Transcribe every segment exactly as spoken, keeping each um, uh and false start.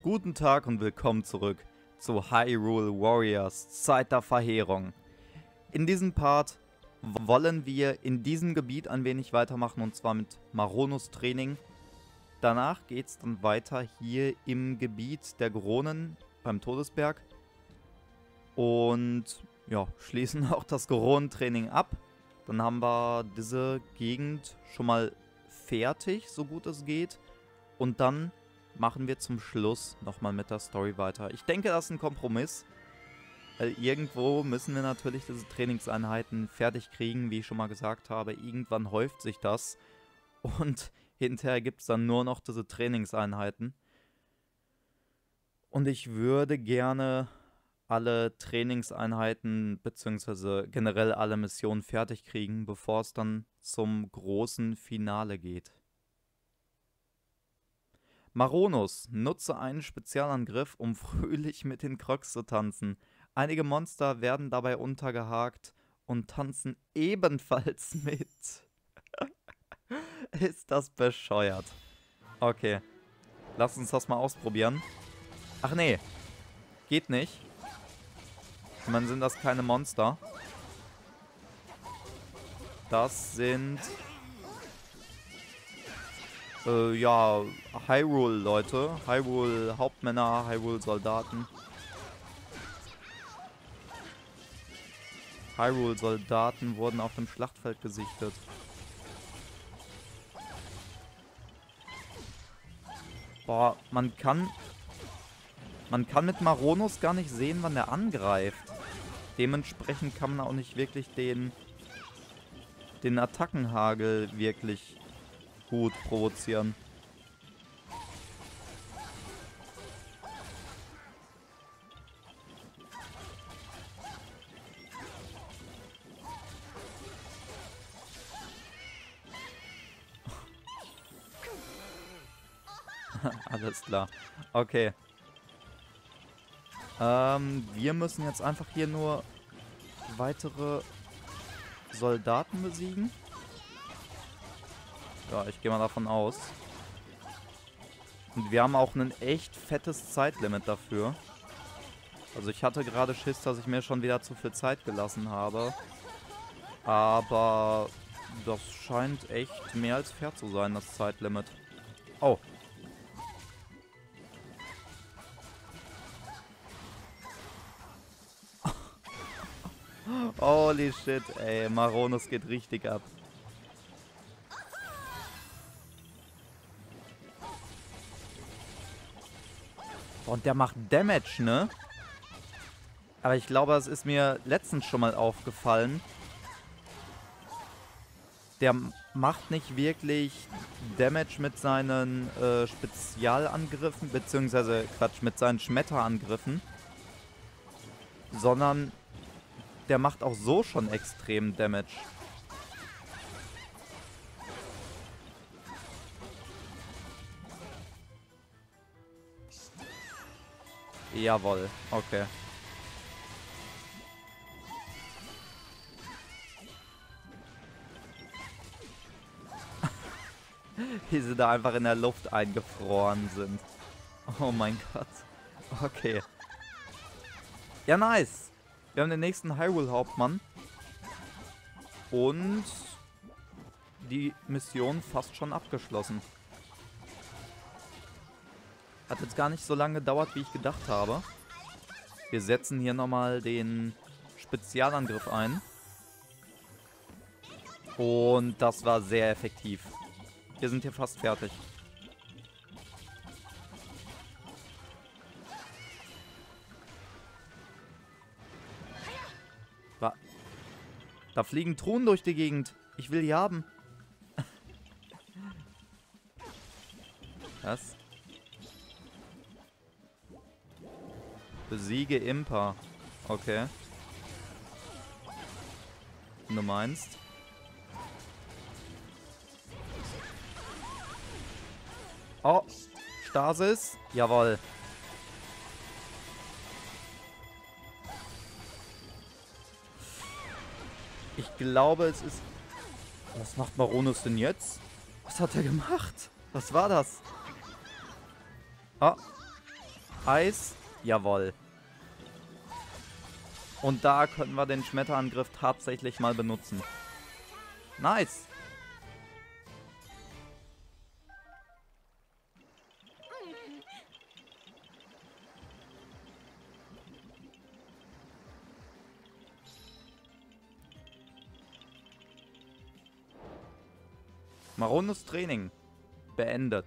Guten Tag und willkommen zurück zu Hyrule Warriors Zeit der Verheerung. In diesem Part wollen wir in diesem Gebiet ein wenig weitermachen, und zwar mit Maronos Training. Danach geht es dann weiter hier im Gebiet der Goronen beim Todesberg. Und ja, schließen auch das Goronentraining ab. Dann haben wir diese Gegend schon mal fertig, so gut es geht. Und dann machen wir zum Schluss nochmal mit der Story weiter. Ich denke, das ist ein Kompromiss. Weil irgendwo müssen wir natürlich diese Trainingseinheiten fertig kriegen, wie ich schon mal gesagt habe. Irgendwann häuft sich das. Und hinterher gibt es dann nur noch diese Trainingseinheiten. Und ich würde gerne alle Trainingseinheiten bzw. generell alle Missionen fertig kriegen, bevor es dann zum großen Finale geht. Maronus, nutze einen Spezialangriff, um fröhlich mit den Crocs zu tanzen. Einige Monster werden dabei untergehakt und tanzen ebenfalls mit. Ist das bescheuert? Okay, lass uns das mal ausprobieren. Ach nee, geht nicht. Ich meine, sind das keine Monster? Das sind... Äh, ja, Hyrule-Leute. Hyrule-Hauptmänner, Hyrule-Soldaten. Hyrule-Soldaten wurden auf dem Schlachtfeld gesichtet. Boah, man kann... Man kann mit Maronus gar nicht sehen, wann er angreift. Dementsprechend kann man auch nicht wirklich den... den Attackenhagel wirklich... gut provozieren. Alles klar. Okay. Ähm, wir müssen jetzt einfach hier nur weitere Soldaten besiegen. Ja, ich gehe mal davon aus. Und wir haben auch ein echt fettes Zeitlimit dafür. Also ich hatte gerade Schiss, dass ich mir schon wieder zu viel Zeit gelassen habe. Aber das scheint echt mehr als fair zu sein, das Zeitlimit. Oh. Holy shit, ey. Maronus geht richtig ab. Und der macht Damage, ne? Aber ich glaube, das ist mir letztens schon mal aufgefallen. Der macht nicht wirklich Damage mit seinen äh, Spezialangriffen, beziehungsweise, Quatsch, mit seinen Schmetterangriffen. Sondern der macht auch so schon extrem Damage. Jawohl, okay. Wie sie da einfach in der Luft eingefroren sind. Oh mein Gott. Okay. Ja, nice. Wir haben den nächsten Hyrule-Hauptmann. Und die Mission fast schon abgeschlossen. Hat jetzt gar nicht so lange gedauert, wie ich gedacht habe. Wir setzen hier nochmal den Spezialangriff ein. Und das war sehr effektiv. Wir sind hier fast fertig. Da fliegen Truhen durch die Gegend. Ich will die haben. Was? Besiege Impa. Okay. Du meinst? Oh, Stasis. Jawohl. Ich glaube, es ist... Was macht Maronus denn jetzt? Was hat er gemacht? Was war das? Ah. Eis. Jawohl. Und da können wir den Schmetterangriff tatsächlich mal benutzen. Nice. Maronos Training beendet.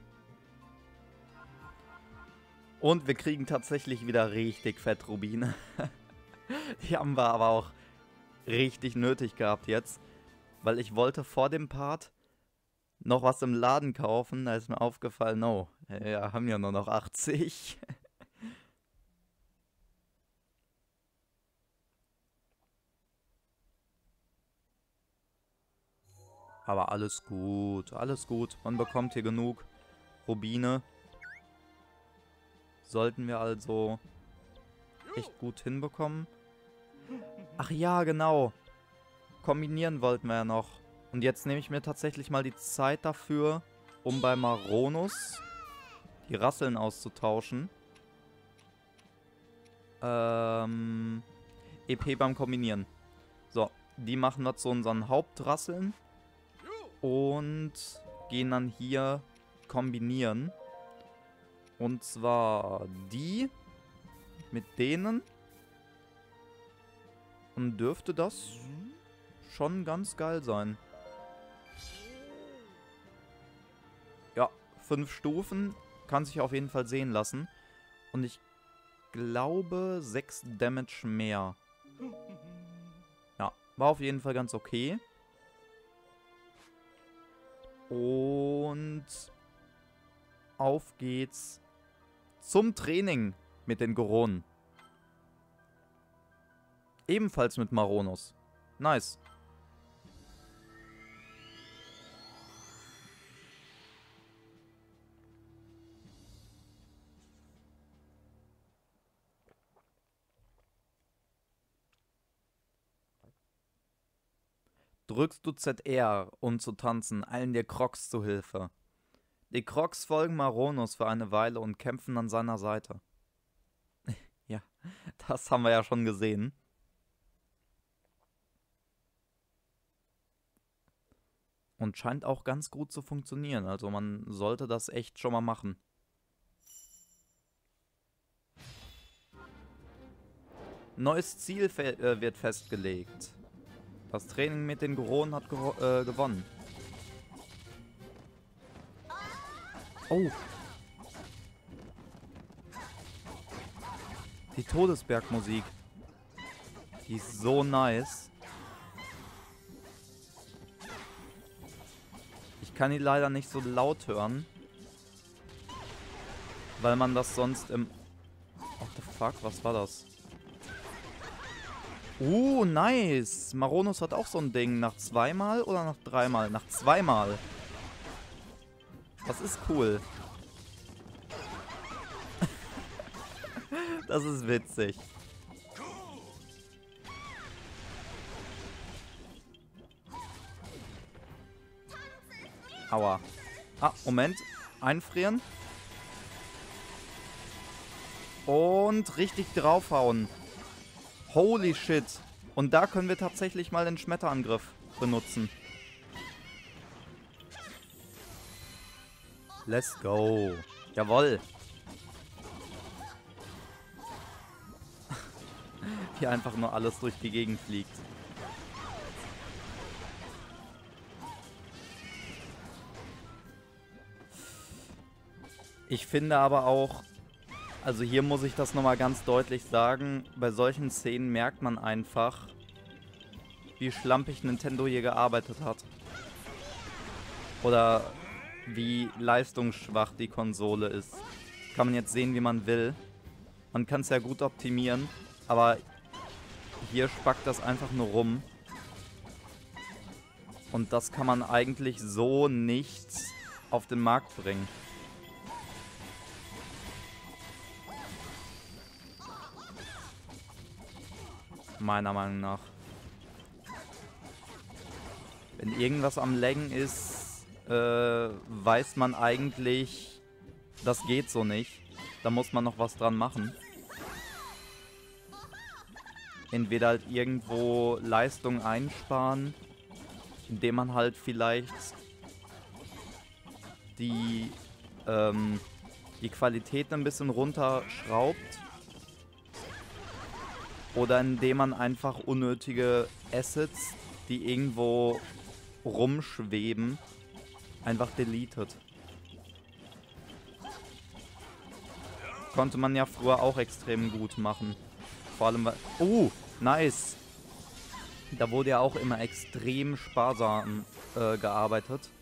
Und wir kriegen tatsächlich wieder richtig fett Rubine. Die haben wir aber auch richtig nötig gehabt jetzt. Weil ich wollte vor dem Part noch was im Laden kaufen. Da ist mir aufgefallen, oh, wir haben ja nur noch achtzig. Aber alles gut, alles gut. Man bekommt hier genug Rubine. Sollten wir also echt gut hinbekommen. Ach ja, genau. Kombinieren wollten wir ja noch. Und jetzt nehme ich mir tatsächlich mal die Zeit dafür, um bei Maronus die Rasseln auszutauschen. Ähm, E P beim Kombinieren. So, die machen wir zu unseren Hauptrasseln. Und gehen dann hier kombinieren. Und zwar die mit denen. Und dürfte das schon ganz geil sein. Ja, fünf Stufen. Kann sich auf jeden Fall sehen lassen. Und ich glaube sechs Damage mehr. Ja, war auf jeden Fall ganz okay. Und auf geht's zum Training mit den Goronen. Ebenfalls mit Maronos. Nice. Drückst du Z R, um zu tanzen, eilen dir Crocs zu Hilfe. Die Crocs folgen Maronos für eine Weile und kämpfen an seiner Seite. Ja, das haben wir ja schon gesehen. Und scheint auch ganz gut zu funktionieren. Also man sollte das echt schon mal machen. Neues Ziel fe äh, wird festgelegt. Das Training mit den Goronen hat gewo äh, gewonnen. Oh. Die Todesbergmusik. Die ist so nice. Ich kann die leider nicht so laut hören. Weil man das sonst im... What the fuck, was war das? Uh, nice. Maronos hat auch so ein Ding. Nach zweimal oder nach dreimal? Nach zweimal. Das ist cool. Das ist witzig. Aua. Ah, Moment. Einfrieren. Und richtig draufhauen. Holy shit. Und da können wir tatsächlich mal den Schmetterangriff benutzen. Let's go. Jawohl. Wie einfach nur alles durch die Gegend fliegt. Ich finde aber auch, also hier muss ich das nochmal ganz deutlich sagen, bei solchen Szenen merkt man einfach, wie schlampig Nintendo hier gearbeitet hat. Oder wie leistungsschwach die Konsole ist. Kann man jetzt sehen, wie man will. Man kann es ja gut optimieren, aber hier spackt das einfach nur rum. Und das kann man eigentlich so nicht auf den Markt bringen. Meiner Meinung nach. Wenn irgendwas am Laggen ist, äh, weiß man eigentlich, das geht so nicht. Da muss man noch was dran machen. Entweder halt irgendwo Leistung einsparen, indem man halt vielleicht die, ähm, die Qualität ein bisschen runterschraubt. Oder indem man einfach unnötige Assets, die irgendwo rumschweben, einfach deletet. Konnte man ja früher auch extrem gut machen. Vor allem, weil... Oh, nice! Da wurde ja auch immer extrem sparsam äh, gearbeitet.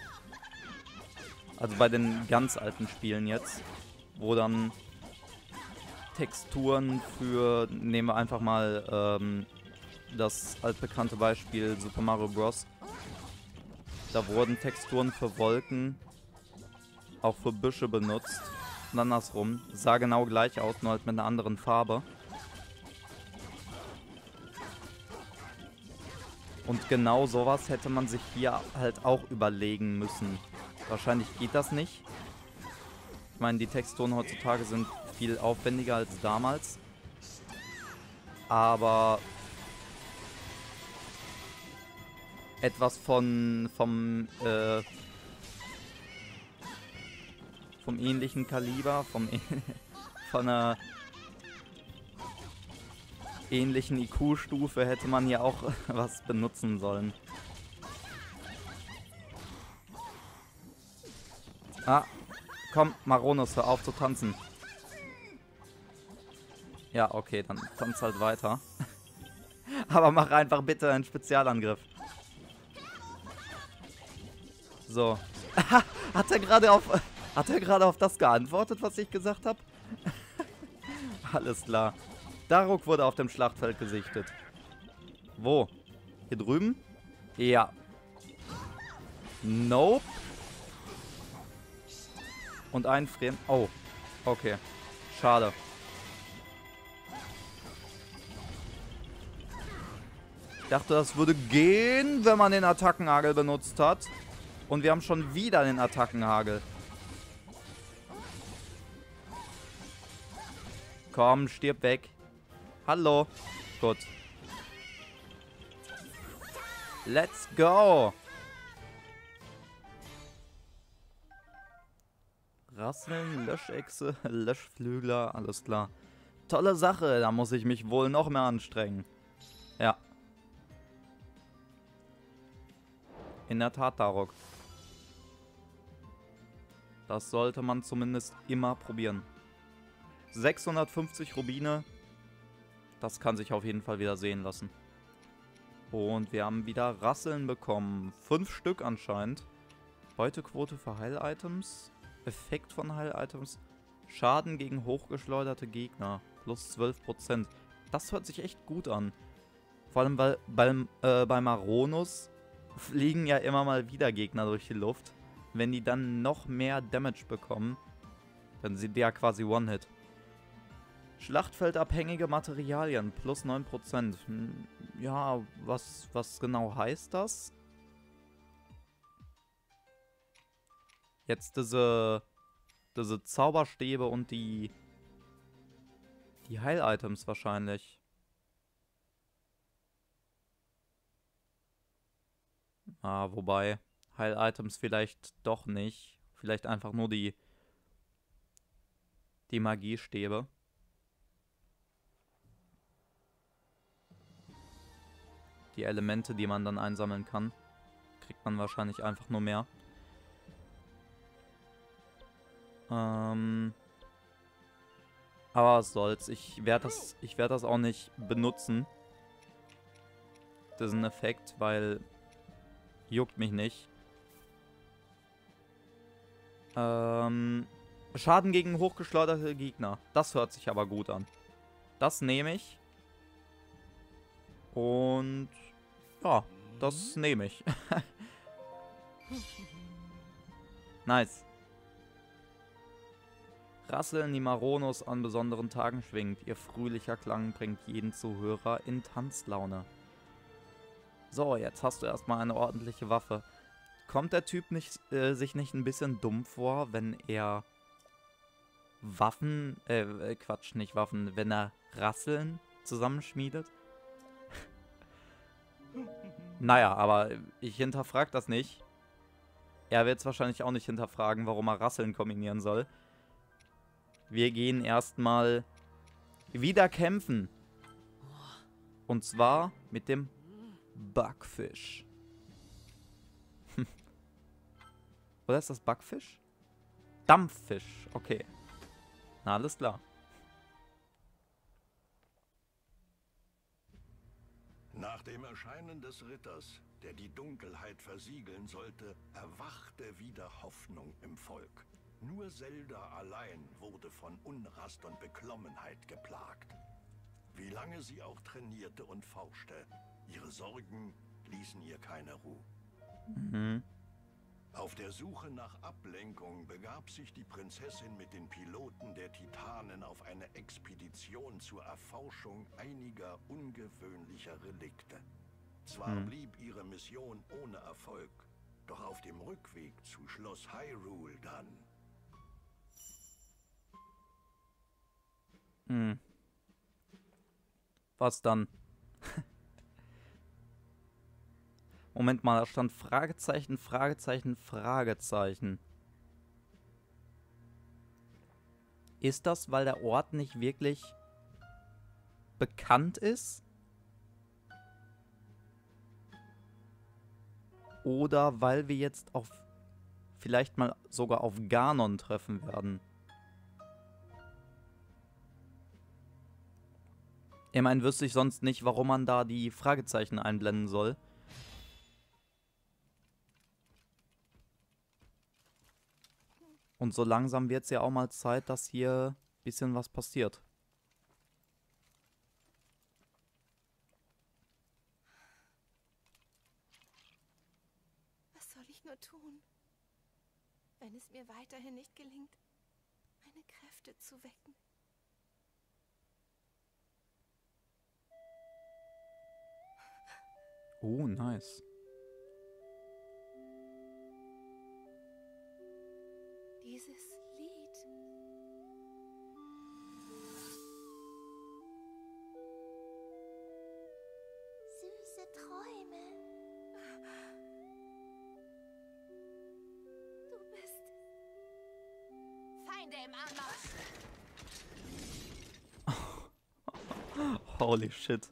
Also bei den ganz alten Spielen jetzt. Wo dann Texturen für... Nehmen wir einfach mal ähm, das altbekannte Beispiel Super Mario Bros. Da wurden Texturen für Wolken auch für Büsche benutzt. Und andersrum. Sah genau gleich aus, nur halt mit einer anderen Farbe. Und genau sowas hätte man sich hier halt auch überlegen müssen. Wahrscheinlich geht das nicht. Ich meine, die Texturen heutzutage sind viel aufwendiger als damals. Aber etwas von vom äh, vom ähnlichen Kaliber, vom von einer ähnlichen I Q-Stufe hätte man hier auch was benutzen sollen. Ah, komm, Maronus, hör auf zu tanzen. Ja, okay, dann tanz halt weiter. Aber mach einfach bitte einen Spezialangriff. So. Hat er gerade auf... Hat er gerade auf das geantwortet, was ich gesagt habe? Alles klar. Daruk wurde auf dem Schlachtfeld gesichtet. Wo? Hier drüben? Ja. Nope. Und einfrieren. Oh. Okay. Schade. Ich dachte, das würde gehen, wenn man den Attackenhagel benutzt hat. Und wir haben schon wieder den Attackenhagel. Komm, stirb weg. Hallo. Gut. Let's go. Rasseln, Löschechse, Löschflügler, alles klar. Tolle Sache, da muss ich mich wohl noch mehr anstrengen. Ja. In der Tat, Daruk. Das sollte man zumindest immer probieren. sechshundertfünfzig Rubine. Das kann sich auf jeden Fall wieder sehen lassen. Und wir haben wieder Rasseln bekommen. Fünf Stück anscheinend. Beutequote für Heil-Items. Effekt von Heil-Items. Schaden gegen hochgeschleuderte Gegner. Plus zwölf Prozent. Das hört sich echt gut an. Vor allem, weil beim, äh, bei Maronus fliegen ja immer mal wieder Gegner durch die Luft. Wenn die dann noch mehr Damage bekommen, dann sind die ja quasi One-Hit. Schlachtfeldabhängige Materialien, plus neun Prozent. Ja, was, was genau heißt das? Jetzt diese, diese Zauberstäbe und die, die Heil-Items wahrscheinlich. Ah, wobei, Heil-Items vielleicht doch nicht. Vielleicht einfach nur die, die Magiestäbe. Die Elemente, die man dann einsammeln kann, kriegt man wahrscheinlich einfach nur mehr. Ähm, aber was soll's. Ich werde das, ich werde das auch nicht benutzen. Diesen Effekt, weil juckt mich nicht. Ähm, Schaden gegen hochgeschleuderte Gegner. Das hört sich aber gut an. Das nehme ich. Und ja, das nehme ich. Nice. Rasseln, die Maronus an besonderen Tagen schwingt. Ihr fröhlicher Klang bringt jeden Zuhörer in Tanzlaune. So, jetzt hast du erstmal eine ordentliche Waffe. Kommt der Typ nicht, äh, sich nicht ein bisschen dumm vor, wenn er Waffen, äh, Quatsch, nicht Waffen, wenn er Rasseln zusammenschmiedet. Naja, aber ich hinterfrage das nicht. Er wird es wahrscheinlich auch nicht hinterfragen, warum er Rasseln kombinieren soll. Wir gehen erstmal wieder kämpfen. Und zwar mit dem Backfisch. Oder ist das Backfisch? Dampffisch, okay. Na, alles klar. Nach dem Erscheinen des Ritters, der die Dunkelheit versiegeln sollte, erwachte wieder Hoffnung im Volk. Nur Zelda allein wurde von Unrast und Beklommenheit geplagt. Wie lange sie auch trainierte und forschte, ihre Sorgen ließen ihr keine Ruhe. Mhm. Auf der Suche nach Ablenkung begab sich die Prinzessin mit den Piloten der Titanen auf eine Expedition zur Erforschung einiger ungewöhnlicher Relikte. Zwar Hm. blieb ihre Mission ohne Erfolg, doch auf dem Rückweg zu Schloss Hyrule dann. Hm. Was dann? Moment mal, da stand Fragezeichen, Fragezeichen, Fragezeichen. Ist das, weil der Ort nicht wirklich bekannt ist? Oder weil wir jetzt auf vielleicht mal sogar auf Ganon treffen werden? Ich meine, wüsste ich sonst nicht, warum man da die Fragezeichen einblenden soll. Und so langsam wird es ja auch mal Zeit, dass hier ein bisschen was passiert. Was soll ich nur tun, wenn es mir weiterhin nicht gelingt, meine Kräfte zu wecken? Oh, nice. Dieses Lied. Süße Träume. Du bist Feinde im Anmarsch. Holy shit.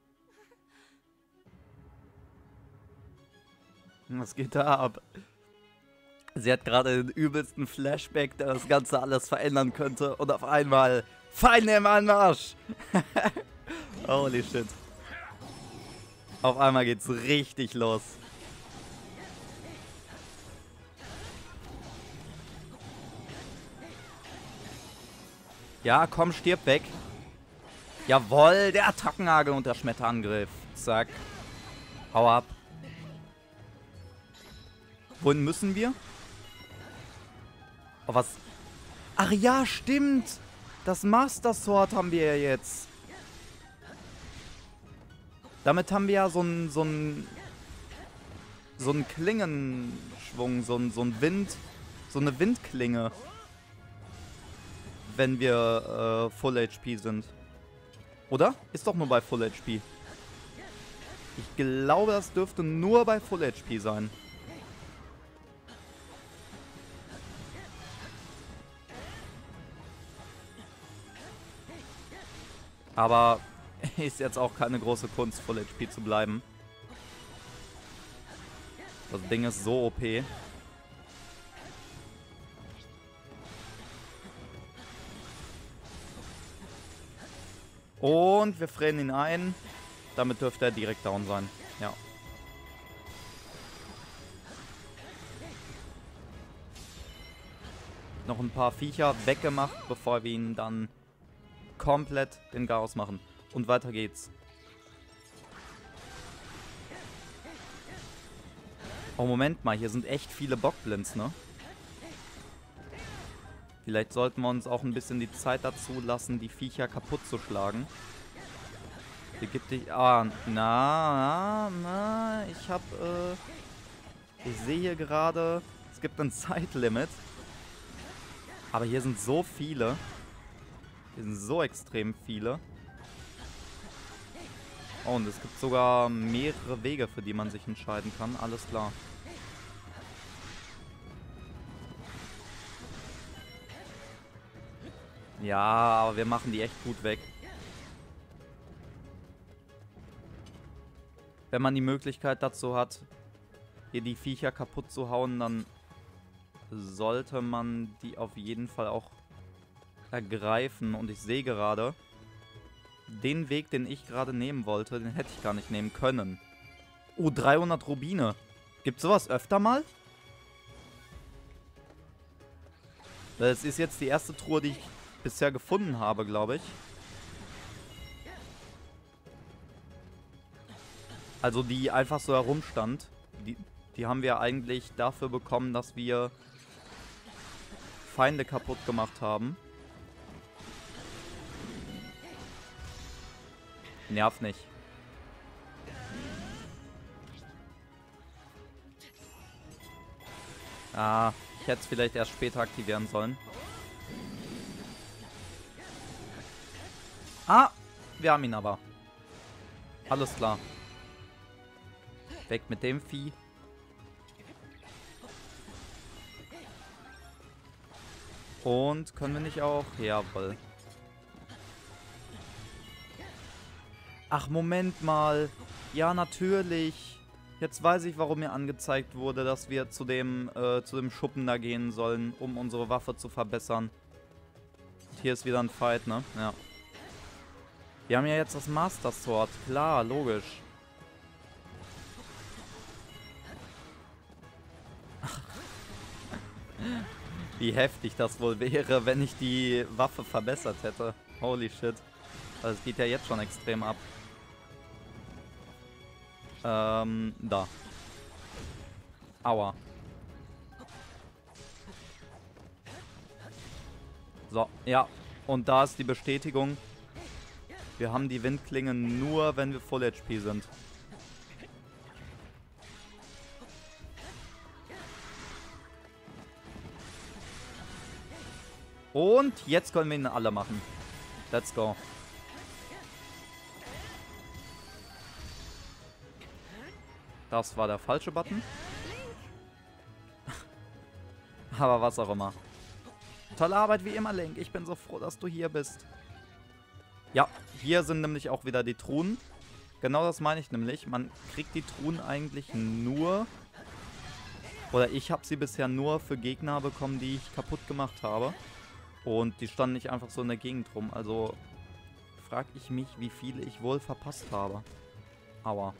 Was geht da ab? Sie hat gerade den übelsten Flashback, der das Ganze alles verändern könnte. Und auf einmal Feinde im Anmarsch. Holy shit. Auf einmal geht's richtig los. Ja, komm, stirb weg. Jawohl, der Attackenhagel und der Schmetterangriff. Zack. Hau ab. Wohin müssen wir? Oh, was? Ach ja, stimmt. Das Master Sword haben wir ja jetzt. Damit haben wir ja so einen so einen so einen Klingenschwung, so einen so einen Wind, so eine Windklinge, wenn wir äh, Full H P sind. Oder? Ist doch nur bei Full H P. Ich glaube, das dürfte nur bei Full H P sein. Aber ist jetzt auch keine große Kunst, Full H P zu bleiben. Das Ding ist so O P. Und wir frieren ihn ein. Damit dürfte er direkt down sein. Ja. Noch ein paar Viecher weggemacht, bevor wir ihn dann komplett den Chaos machen. Und weiter geht's. Oh, Moment mal. Hier sind echt viele Bockblinds, ne? Vielleicht sollten wir uns auch ein bisschen die Zeit dazu lassen, die Viecher kaputt zu schlagen. Hier gibt dich... Ah, na, na, na. Ich hab, äh... Ich sehe hier gerade... Es gibt ein Zeitlimit. Aber hier sind so viele. Hier sind so extrem viele. Oh, und es gibt sogar mehrere Wege, für die man sich entscheiden kann. Alles klar. Ja, aber wir machen die echt gut weg. Wenn man die Möglichkeit dazu hat, hier die Viecher kaputt zu hauen, dann sollte man die auf jeden Fall auch ergreifen. Und ich sehe gerade, den Weg, den ich gerade nehmen wollte, den hätte ich gar nicht nehmen können. Oh, dreihundert Rubine. Gibt sowas öfter mal? Das ist jetzt die erste Truhe, die ich bisher gefunden habe, glaube ich. Also die einfach so herumstand. Die, die haben wir eigentlich dafür bekommen, dass wir Feinde kaputt gemacht haben. Nerv nicht. Ah, ich hätte es vielleicht erst später aktivieren sollen. Ah, wir haben ihn aber. Alles klar. Weg mit dem Vieh. Und können wir nicht auch? Jawohl. Ach, Moment mal. Ja, natürlich. Jetzt weiß ich, warum mir angezeigt wurde, dass wir zu dem, äh, zu dem Schuppen da gehen sollen, um unsere Waffe zu verbessern. Hier ist wieder ein Fight, ne? Ja. Wir haben ja jetzt das Master Sword. Klar, logisch. Wie heftig das wohl wäre, wenn ich die Waffe verbessert hätte. Holy shit. Also es geht ja jetzt schon extrem ab. Ähm, da. Aua. So, ja. Und da ist die Bestätigung. Wir haben die Windklingen nur, wenn wir Full H P sind. Und jetzt können wir ihn alle machen. Let's go. Das war der falsche Button. Aber was auch immer. Tolle Arbeit wie immer, Link. Ich bin so froh, dass du hier bist. Ja, hier sind nämlich auch wieder die Truhen. Genau das meine ich nämlich. Man kriegt die Truhen eigentlich nur... Oder ich habe sie bisher nur für Gegner bekommen, die ich kaputt gemacht habe. Und die standen nicht einfach so in der Gegend rum. Also frage ich mich, wie viele ich wohl verpasst habe. Aua.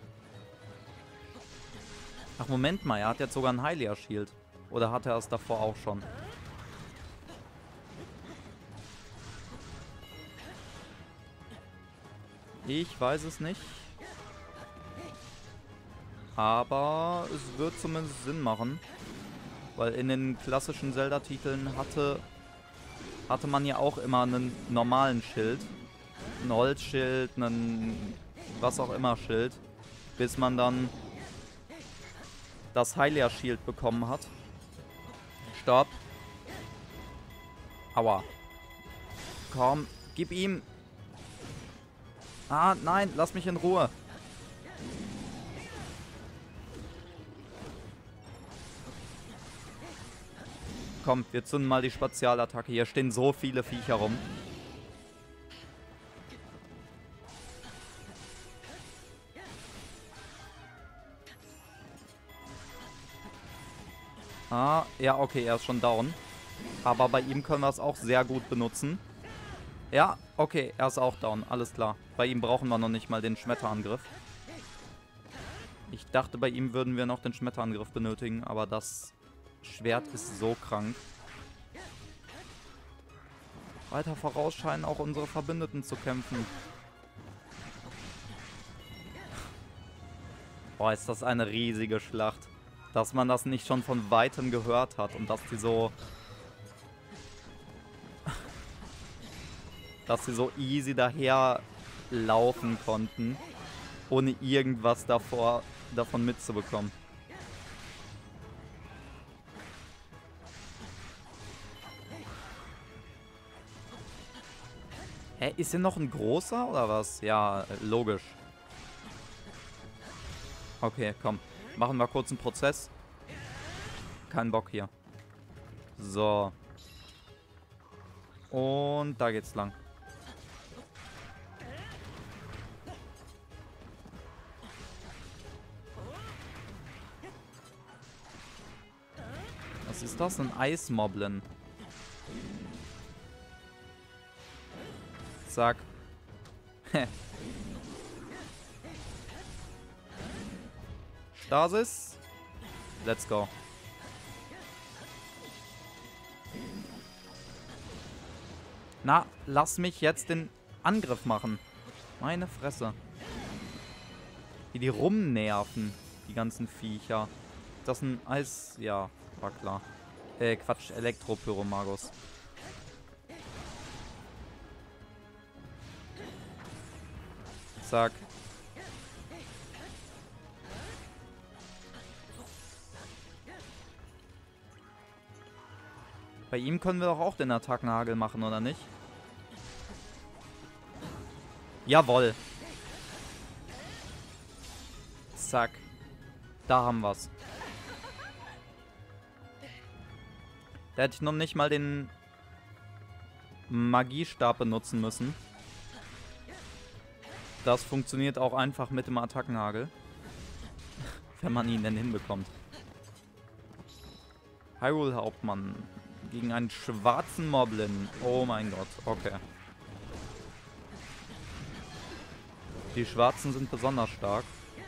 Ach, Moment mal. Er hat jetzt sogar ein Hylia-Shield. Oder hat er es davor auch schon? Ich weiß es nicht. Aber es wird zumindest Sinn machen. Weil in den klassischen Zelda-Titeln hatte... hatte man ja auch immer einen normalen Schild. Ein Holzschild, einen was auch immer Schild. Bis man dann das Hylia-Shield bekommen hat. Stopp. Aua. Komm, gib ihm. Ah, nein, lass mich in Ruhe. Komm, wir zünden mal die Spezialattacke. Hier stehen so viele Viecher rum. Ah, ja, okay, er ist schon down. Aber bei ihm können wir es auch sehr gut benutzen. Ja, okay, er ist auch down. Alles klar. Bei ihm brauchen wir noch nicht mal den Schmetterangriff. Ich dachte, bei ihm würden wir noch den Schmetterangriff benötigen, aber das Schwert ist so krank. Weiter voraus scheinen auch unsere Verbündeten zu kämpfen. Boah, ist das eine riesige Schlacht. Dass man das nicht schon von Weitem gehört hat und dass die so... dass sie so easy daher laufen konnten, ohne irgendwas davor, davon mitzubekommen. Hä, ist hier noch ein großer oder was? Ja, logisch. Okay, komm. Machen wir kurz einen Prozess. Kein Bock hier. So. Und da geht's lang. Was ist das? Ein Eismoblin. Zack. Stasis. Let's go. Na, lass mich jetzt den Angriff machen. Meine Fresse. Wie die rumnerven, die ganzen Viecher. Das ist ein Eis... Ja, war klar. Äh, Quatsch, Elektropyromagus. Zack. Bei ihm können wir doch auch den Attackenhagel machen, oder nicht? Jawohl. Zack. Da haben wir's. Da hätte ich noch nicht mal den Magiestab benutzen müssen. Das funktioniert auch einfach mit dem Attackenhagel. Wenn man ihn denn hinbekommt. Hyrule Hauptmann. Gegen einen schwarzen Moblin. Oh mein Gott. Okay. Die Schwarzen sind besonders stark.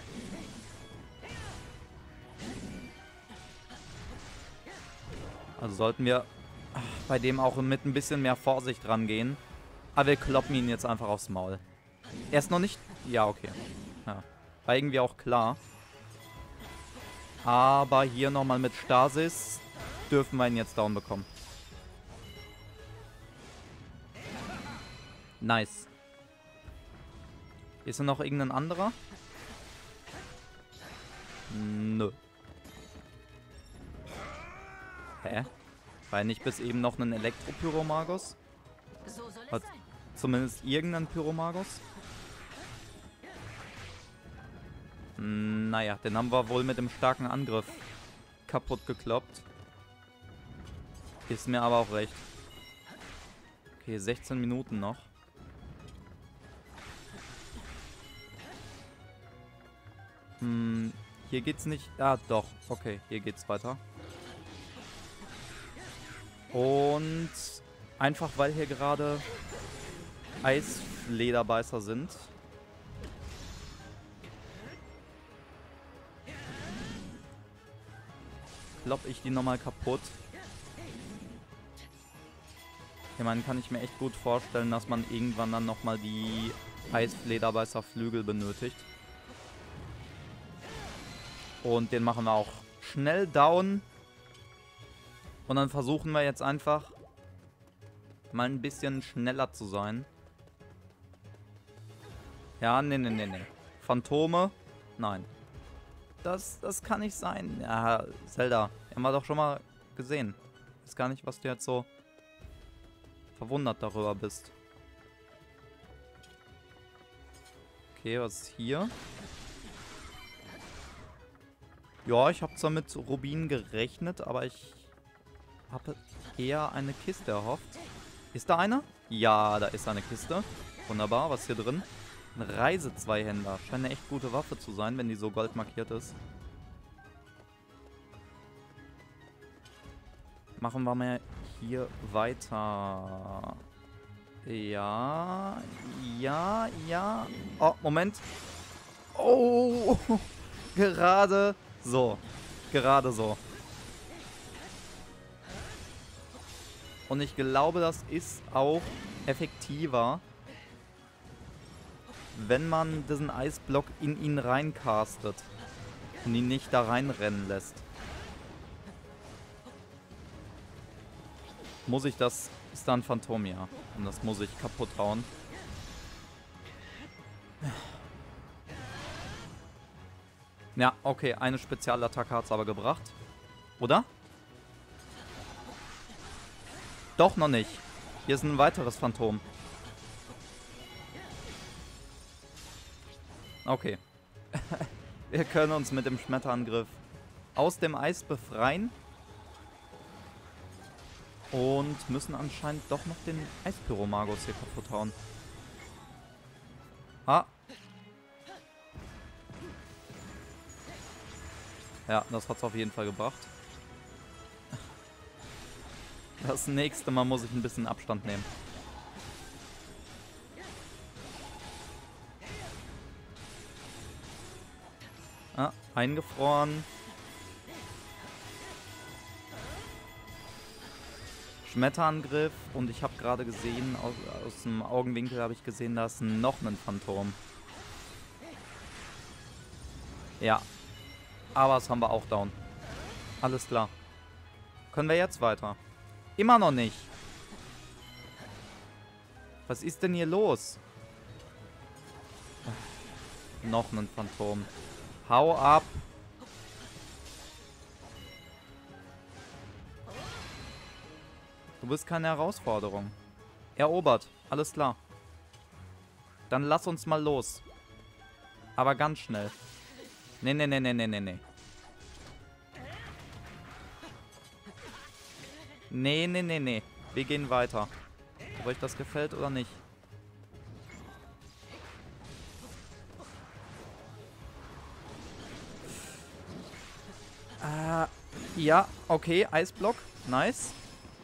Also sollten wir bei dem auch mit ein bisschen mehr Vorsicht rangehen. Aber wir kloppen ihn jetzt einfach aufs Maul. Er ist noch nicht... Ja, okay. Ja. War irgendwie auch klar. Aber hier nochmal mit Stasis dürfen wir ihn jetzt down bekommen. Nice. Ist da noch irgendein anderer? Nö. Hä? War nicht bis eben noch ein Elektropyromagus? So soll es Hat sein. zumindest irgendein Pyromagus? Naja, den haben wir wohl mit dem starken Angriff kaputt gekloppt. Ist mir aber auch recht. Okay, sechzehn Minuten noch. Hm, hier geht's nicht... Ah, doch. Okay, hier geht's weiter. Und einfach weil hier gerade Eislederbeißer sind. Klopp ich die nochmal kaputt. Ich meine, kann ich mir echt gut vorstellen, dass man irgendwann dann nochmal die Eislederbeißer-Flügel benötigt. Und den machen wir auch schnell down. Und dann versuchen wir jetzt einfach mal ein bisschen schneller zu sein. Ja, nee, nee, nee, nee. Phantome? Nein. Das, das kann nicht sein. Ja, Zelda, haben wir doch schon mal gesehen. Ich weiß gar nicht, was du jetzt so verwundert darüber bist. Okay, was ist hier? Ja, ich habe zwar mit Rubinen gerechnet, aber ich habe eher eine Kiste erhofft. Ist da eine? Ja, da ist eine Kiste. Wunderbar, was ist hier drin? Ein Reise-Zweihänder. Scheint eine echt gute Waffe zu sein, wenn die so gold markiert ist. Machen wir mal hier weiter. Ja, ja, ja. Oh, Moment. Oh, gerade so. Gerade so. Und ich glaube, das ist auch effektiver, wenn man diesen Eisblock in ihn reincastet und ihn nicht da reinrennen lässt. Muss ich das... Ist da ein Phantom, ja. Und das muss ich kaputt hauen. Ja, okay. Eine Spezialattacke hat es aber gebracht. Oder? Doch noch nicht. Hier ist ein weiteres Phantom. Okay. Wir können uns mit dem Schmetterangriff aus dem Eis befreien. Und müssen anscheinend doch noch den Eispyromagus hier kaputt hauen. Ah. Ja, das hat's auf jeden Fall gebracht. Das nächste Mal muss ich ein bisschen Abstand nehmen. Ah, eingefroren. Schmetterangriff. Und ich habe gerade gesehen, aus, aus dem Augenwinkel habe ich gesehen, da ist noch ein Phantom. Ja. Aber das haben wir auch down. Alles klar. Können wir jetzt weiter? Immer noch nicht. Was ist denn hier los? Noch ein Phantom. Hau ab. Du bist keine Herausforderung. Erobert. Alles klar. Dann lass uns mal los. Aber ganz schnell. Nee, nee, nee, nee, nee, nee, nee. Nee, nee, nee, nee. Wir gehen weiter. Ob euch das gefällt oder nicht. Äh, ja, okay. Eisblock. Nice.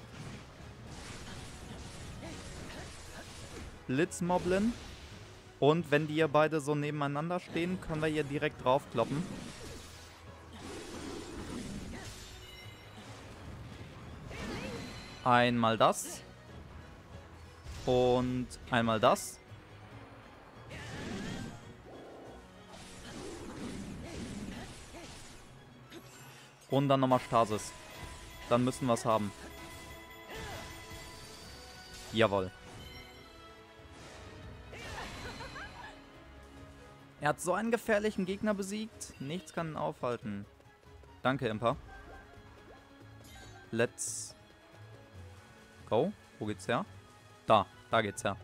Blitzmoblin. Und wenn die hier beide so nebeneinander stehen, können wir hier direkt draufkloppen. Einmal das. Und einmal das. Und dann nochmal Stasis. Dann müssen wir es haben. Jawohl. Er hat so einen gefährlichen Gegner besiegt. Nichts kann ihn aufhalten. Danke, Impa. Let's go. Wo geht's her? Da, da geht's her.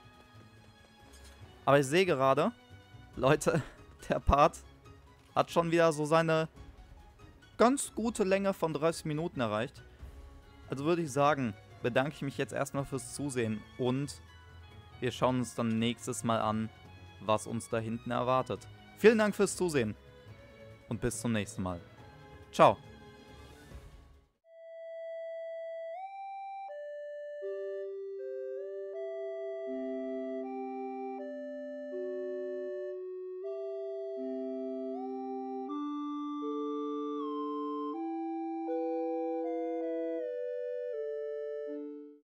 Aber ich sehe gerade, Leute, der Part hat schon wieder so seine ganz gute Länge von dreißig Minuten erreicht. Also würde ich sagen, bedanke ich mich jetzt erstmal fürs Zusehen und wir schauen uns dann nächstes Mal an, was uns da hinten erwartet. Vielen Dank fürs Zusehen und bis zum nächsten Mal. Ciao.